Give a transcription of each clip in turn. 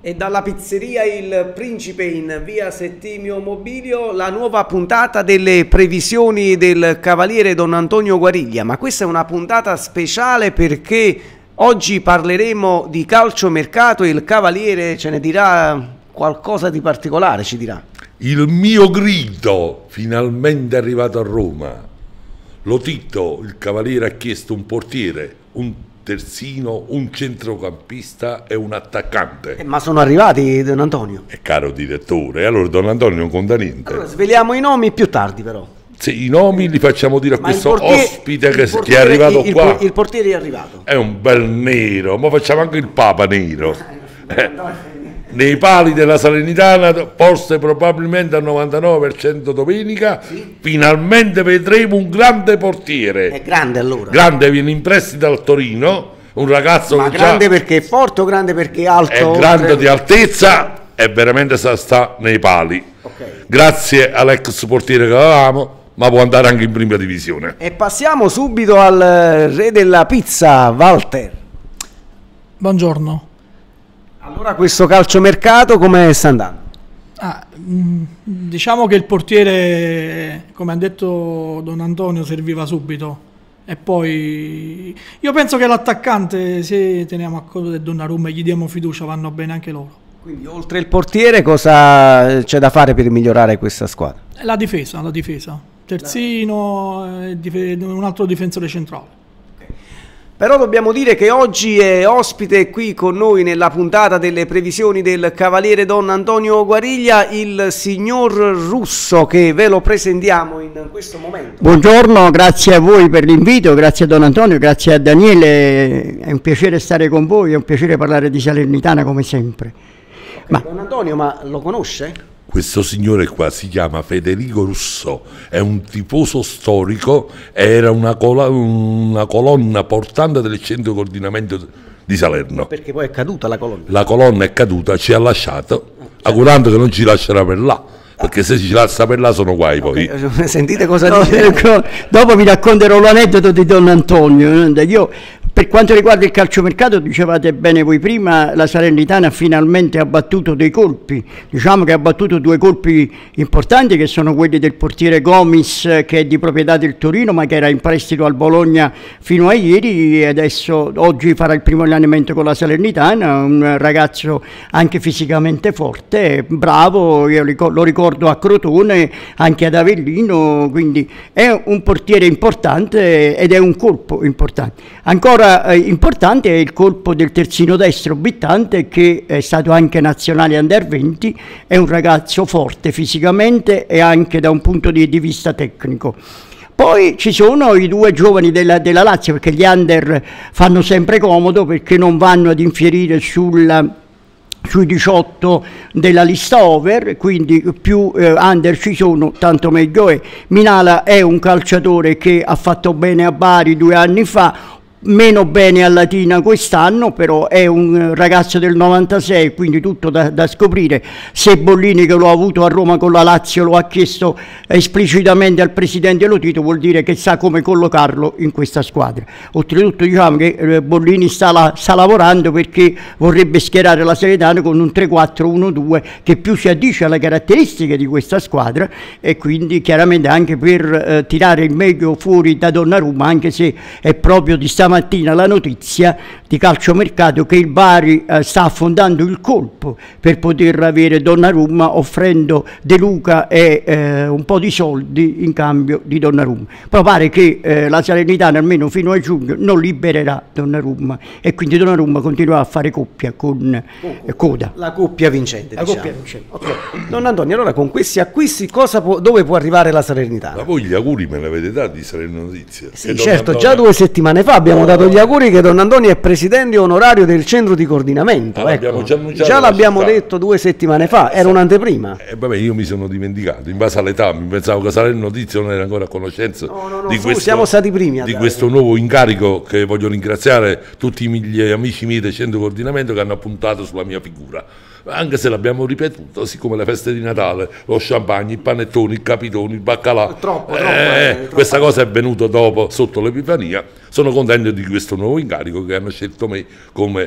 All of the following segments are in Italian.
E dalla pizzeria Il Principe in via Settimio Mobilio la nuova puntata delle previsioni del cavaliere Don Antonio Guariglia. Ma questa è una puntata speciale perché oggi parleremo di calciomercato e il cavaliere ce ne dirà qualcosa di particolare, ci dirà. Il mio grido, finalmente arrivato a Roma. Lotito, il cavaliere ha chiesto un portiere, un terzino, un centrocampista e un attaccante. Ma sono arrivati, Don Antonio? Caro direttore, allora Don Antonio non conta niente. Allora, sveliamo i nomi più tardi però. Sì, i nomi li facciamo dire a questo ospite che è arrivato qua. Il portiere è arrivato. È un bel nero, ma facciamo anche il Papa nero. Nei pali della Salernitana, forse probabilmente al 99% domenica, sì. Finalmente vedremo un grande portiere. È grande allora? Grande, viene in prestito al Torino, un ragazzo ma che grande perché è forte o grande perché è alto? È grande di altezza e veramente sta nei pali. Okay. Grazie all'ex portiere che avevamo, ma può andare anche in prima divisione. E passiamo subito al re della pizza, Walter. Buongiorno. Allora questo calciomercato come sta andando? Diciamo che il portiere, come ha detto Don Antonio, serviva subito. E poi io penso che l'attaccante, se teniamo a conto del Donnarumma e gli diamo fiducia, vanno bene anche loro. Quindi oltre il portiere cosa c'è da fare per migliorare questa squadra? La difesa. Terzino, un altro difensore centrale. Però dobbiamo dire che oggi è ospite qui con noi nella puntata delle previsioni del cavaliere Don Antonio Guariglia il signor Russo, che ve lo presentiamo in questo momento. Buongiorno, grazie a voi per l'invito, grazie a Don Antonio, grazie a Daniele, è un piacere stare con voi, è un piacere parlare di Salernitana come sempre. Okay, Don Antonio, ma lo conosce? Questo signore qua si chiama Federico Russo, è un tifoso storico, era una colonna portante del centro coordinamento di Salerno. Perché poi è caduta la colonna? La colonna è caduta, ci ha lasciato, augurando che non ci lascerà per là, perché se ci lascia per là sono guai poi. Okay. Sentite cosa dice? Dopo vi racconterò l'aneddoto di Don Antonio. Io, per quanto riguarda il calciomercato, dicevate bene voi prima, la Salernitana finalmente ha battuto dei colpi, diciamo che ha battuto due colpi importanti che sono quelli del portiere Gomis, che è di proprietà del Torino ma che era in prestito al Bologna fino a ieri e adesso oggi farà il primo allenamento con la Salernitana, un ragazzo anche fisicamente forte, bravo, io lo ricordo a Crotone, anche ad Avellino, quindi è un portiere importante ed è un colpo importante. Ancora importante è il colpo del terzino destro Bittante, che è stato anche nazionale under 20, è un ragazzo forte fisicamente e anche da un punto di vista tecnico. Poi ci sono i due giovani della Lazio, perché gli under fanno sempre comodo perché non vanno ad infierire sui 18 della lista over, quindi più under ci sono tanto meglio è. Minala è un calciatore che ha fatto bene a Bari 2 anni fa, meno bene a Latina quest'anno, però è un ragazzo del 96, quindi tutto da scoprire. Se Bollini, che lo ha avuto a Roma con la Lazio, lo ha chiesto esplicitamente al presidente Lotito, vuol dire che sa come collocarlo in questa squadra. Oltretutto diciamo che Bollini sta lavorando perché vorrebbe schierare la Salernitana con un 3-4-1-2 che più si addice alle caratteristiche di questa squadra, e quindi chiaramente anche per tirare il meglio fuori da Donnarumma, anche se è proprio di stamattina la notizia di calciomercato che il Bari sta affondando il colpo per poter avere Donnarumma, offrendo De Luca e un po' di soldi in cambio di Donnarumma. Però pare che la Salernitana almeno fino a giugno non libererà Donnarumma e quindi Donnarumma continuerà a fare coppia con Coda. La coppia vincente, la diciamo. coppia vincente. Okay. Don Antonio, allora con questi acquisti dove può arrivare la Salernitana? Ma voi gli auguri me li avete dati di Salerno Notizie? Sì, certo, Antonio... già 2 settimane fa abbiamo dato gli auguri che Don Antonio è presidente onorario del centro di coordinamento. Ecco. Già l'abbiamo detto 2 settimane fa, era un'anteprima. Vabbè, io mi sono dimenticato, in base all'età mi pensavo che Salerno Notizie non era ancora a conoscenza siamo stati primi di questo nuovo incarico, che voglio ringraziare tutti i miei amici miei del centro coordinamento che hanno puntato sulla mia figura. Anche se l'abbiamo ripetuto, siccome le feste di Natale, lo champagne, i panettoni, il capitone, il baccalà, questa cosa è venuta dopo, sotto l'Epifania. Sono contento di questo nuovo incarico che hanno scelto me come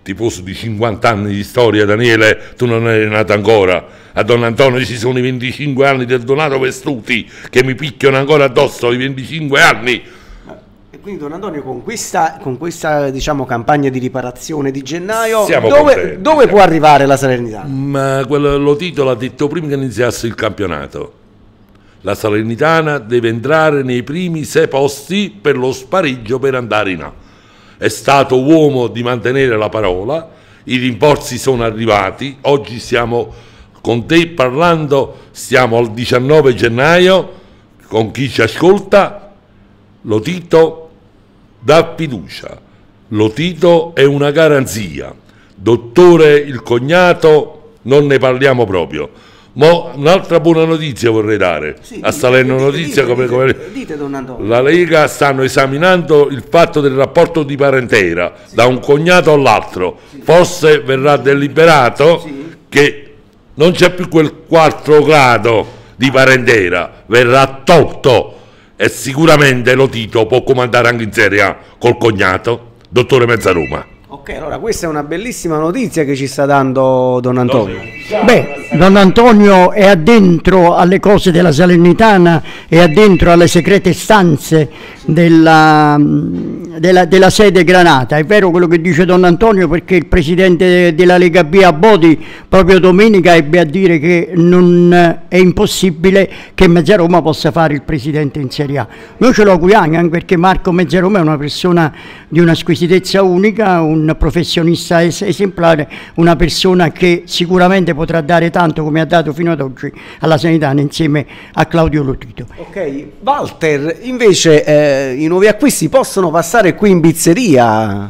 tifoso di 50 anni di storia, Daniele, tu non eri nato ancora. A Don Antonio ci sono i 25 anni del Donato Vestuti che mi picchiano ancora addosso, i 25 anni. E quindi Don Antonio con questa diciamo campagna di riparazione di gennaio Siamo dove contenti. può arrivare la Salernitana? Ma lo Tito l'ha detto prima che iniziasse il campionato. La Salernitana deve entrare nei primi 6 posti per lo spareggio per andare in A. È stato uomo di mantenere la parola, i rinforzi sono arrivati, oggi stiamo con te parlando, stiamo al 19 gennaio, con chi ci ascolta, lo Tito dà fiducia, lo Tito è una garanzia, dottore il cognato non ne parliamo proprio. Ma un'altra buona notizia vorrei dare, Sì, a Salerno Notizia dite Don Antonio. la Lega stanno esaminando il fatto del rapporto di parentela da un cognato all'altro, forse verrà deliberato che non c'è più quel 4 grado di parentela, verrà tolto e sicuramente lo Tito può comandare anche in Serie A col cognato, dottore Mezzaroma. Ok, allora questa è una bellissima notizia che ci sta dando Don Antonio. Beh, Don Antonio è addentro alle cose della Salernitana, è addentro alle segrete stanze della sede Granata. È vero quello che dice Don Antonio, perché il presidente della Lega B a Bodi proprio domenica ebbe a dire che non è impossibile che Mezzaroma possa fare il presidente in Serie A. Noi ce lo auguriamo, anche perché Marco Mezzaroma è una persona di una squisitezza unica, un professionista esemplare, una persona che sicuramente potrà dare tanto come ha dato fino ad oggi alla Salernitana insieme a Claudio Lo Tito. Ok, Walter, invece i nuovi acquisti possono passare qui in pizzeria?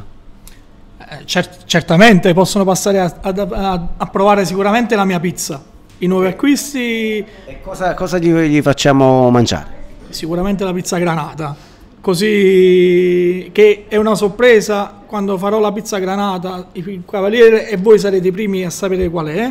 Certamente possono passare a provare sicuramente la mia pizza. I nuovi acquisti, E cosa gli facciamo mangiare? sicuramente la pizza Granata, così che è una sorpresa. Quando farò la pizza Granata, il Cavaliere, e voi sarete i primi a sapere qual è,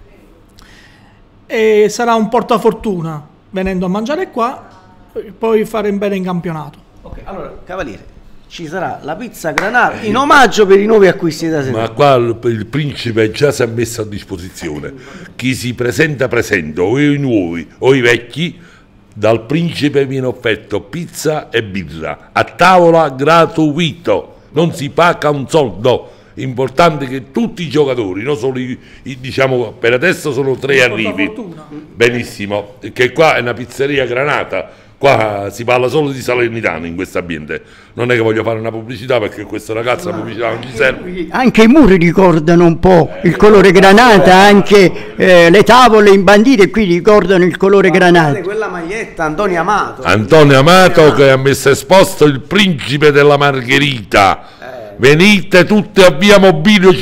e sarà un portafortuna venendo a mangiare qua, poi fare bene in campionato. Ok, allora, Cavaliere, ci sarà la pizza Granata in omaggio per i nuovi acquisti da Ma qua il principe già si è messo a disposizione. Chi si presenta, o i nuovi o i vecchi, dal principe viene offerto pizza e birra a tavola gratuito, non si paga un soldo. Importante che tutti i giocatori, non solo diciamo per adesso sono 3 arrivi, Fortuna. benissimo, che qua è una pizzeria Granata. Qua si parla solo di Salernitana in questo ambiente. Non è che voglio fare una pubblicità, perché questa ragazza la pubblicità non ci serve. Anche i muri ricordano un po' il colore Granata, anche le tavole imbandite qui ricordano il colore Granata. Quella maglietta Antonio Amato. Antonio Amato che ha messo esposto il principe della Margherita. Venite tutti a via Mobilio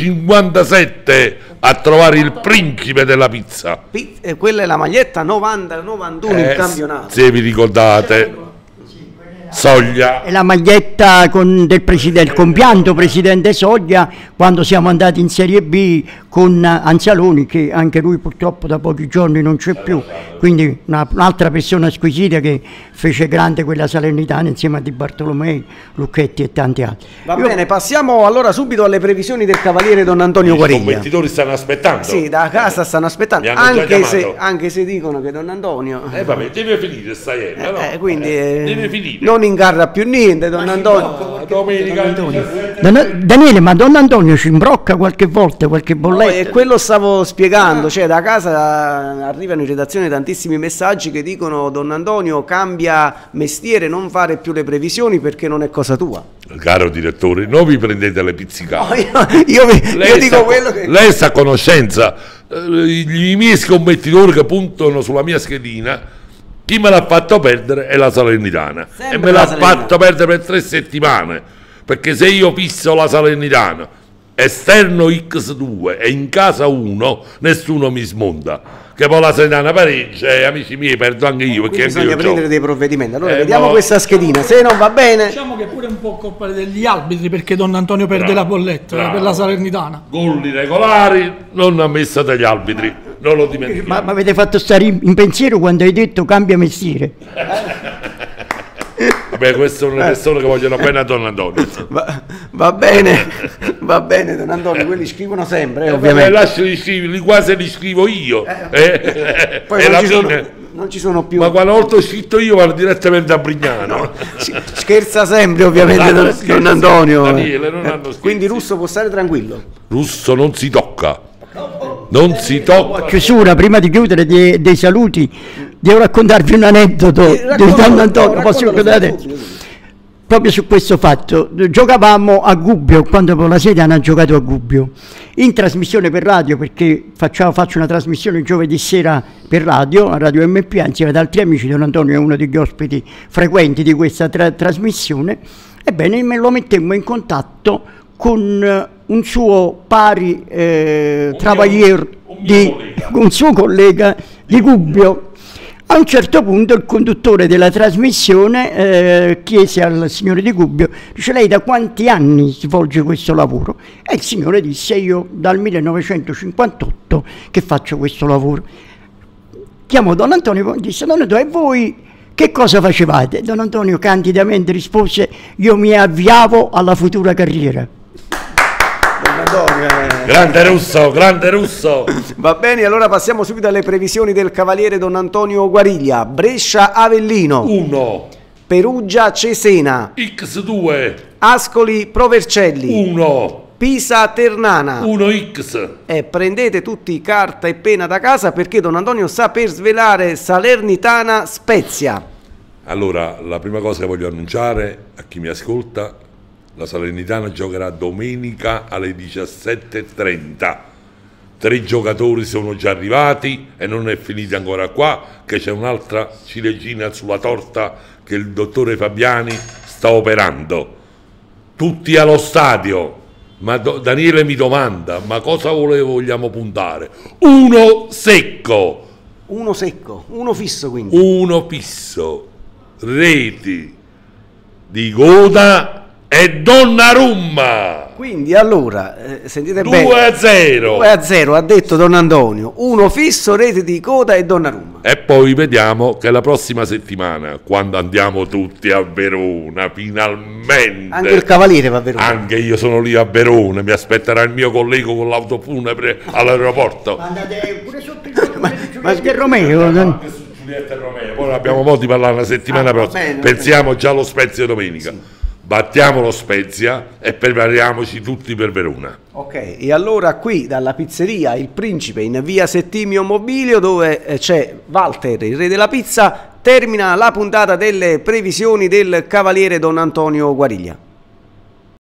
57 a trovare il principe della pizza. Quella è la maglietta 90-91 in campionato. Se vi ricordate, Soglia. E la maglietta del compianto presidente Soglia quando siamo andati in Serie B con Anzaloni, che anche lui purtroppo da pochi giorni non c'è più, quindi un'altra persona squisita che fece grande quella Salernitana insieme a Di Bartolomei, Lucchetti e tanti altri. Va bene, passiamo allora subito alle previsioni del Cavaliere Don Antonio I Guariglia. competitori stanno aspettando. Sì, da casa stanno aspettando, Mi hanno già anche se dicono che Don Antonio Vabbè, deve finire stasera, no? quindi deve finire. non ingarra più niente Don Antonio. No, domenica Daniele, ma Don Antonio ci imbrocca qualche volta, qualche No, bolletta? e quello stavo spiegando, cioè da casa arrivano in redazione tantissimi messaggi che dicono: Don Antonio, cambia mestiere, non fare più le previsioni perché non è cosa tua. Caro direttore, non vi prendete le pizzicate. Io dico quello che... Lei sta a conoscenza. I miei scommettitori che puntano sulla mia schedina, chi me l'ha fatto perdere è la Salernitana. Sempre E me la l'ha Salernitana. fatto perdere per 3 settimane. Perché se io fisso la Salernitana esterno X2 e in casa 1, nessuno mi smonta. Che poi la Salernitana pareggia e amici miei perdo anche io, perché Quindi anche bisogna io prendere gioco. dei provvedimenti. Allora Eh, vediamo ma- questa schedina, se non va bene... Diciamo che pure un po' colpa degli arbitri, perché Don Antonio perde Bravo, la bolletta bravo. per la Salernitana. Gol irregolari non ammessa dagli arbitri, non lo dimentichiamo. Ma avete fatto stare in pensiero quando hai detto cambia mestiere? Vabbè, queste sono le persone che vogliono bene a Don Antonio. Va bene Don Antonio, quelli scrivono sempre, Ovviamente. ovviamente. Lasciali scriverli, quasi li scrivo io. Poi E non la ci fine... non ci sono più. Ma quando volta ho scritto io vado direttamente a Brignano. Scherza sempre ovviamente Don Antonio. Daniele, non hanno scherzi. Quindi Russo può stare tranquillo. Russo non si tocca. Non si tocca. A chiusura, prima di chiudere dei saluti, devo raccontarvi un aneddoto di Don Antonio. Posso raccontare? Proprio su questo fatto, giocavamo a Gubbio, quando la sede hanno giocato a Gubbio, in trasmissione per radio, perché faccio una trasmissione giovedì sera per radio, a Radio MPA, insieme ad altri amici. Don Antonio è uno degli ospiti frequenti di questa trasmissione. Ebbene, me lo mettemmo in contatto con un suo pari travaglier, un suo collega di Gubbio. A un certo punto il conduttore della trasmissione chiese al signore di Gubbio, dice: lei da quanti anni svolge questo lavoro? E il signore disse: io dal 1958 che faccio questo lavoro. Chiamò Don Antonio e disse: Don Antonio, e voi che cosa facevate? Don Antonio candidamente rispose: io mi avviavo alla futura carriera. Grande Russo, grande Russo. Va bene, allora passiamo subito alle previsioni del cavaliere Don Antonio Guariglia. Brescia Avellino, 1, Perugia Cesena, X2, Ascoli Provercelli, 1, Pisa Ternana. 1X. E prendete tutti carta e penna da casa, perché Don Antonio sta per svelare Salernitana Spezia. Allora, la prima cosa che voglio annunciare a chi mi ascolta: la Salernitana giocherà domenica alle 17:30. 3 giocatori sono già arrivati e non è finita ancora qua, che c'è un'altra ciliegina sulla torta che il dottore Fabiani sta operando. Tutti allo stadio. Ma Daniele mi domanda: ma cosa vogliamo puntare? Uno secco. Uno secco, uno fisso quindi. Uno fisso. Reti di Goda e Donnarumma. Quindi allora, sentite 2-0. bene, 2-0 ha detto Don Antonio, uno fisso, rete di Coda e Donnarumma. E poi vediamo che la prossima settimana, quando andiamo tutti a Verona, finalmente. Anche il cavaliere va a Verona. Anche io sono lì a Verona, mi aspetterà il mio collega con l'auto funebre all'aeroporto. Andate pure sotto il Giulietta Romeo. Giulietta e Romeo, poi abbiamo modo di parlare la settimana prossima. bene, Pensiamo già allo Spezia domenica. Sì. Battiamo lo Spezia e prepariamoci tutti per Verona. Ok, e allora qui dalla pizzeria Il Principe in via Settimio Mobilio, dove c'è Walter, il re della pizza, termina la puntata delle previsioni del cavaliere Don Antonio Guariglia.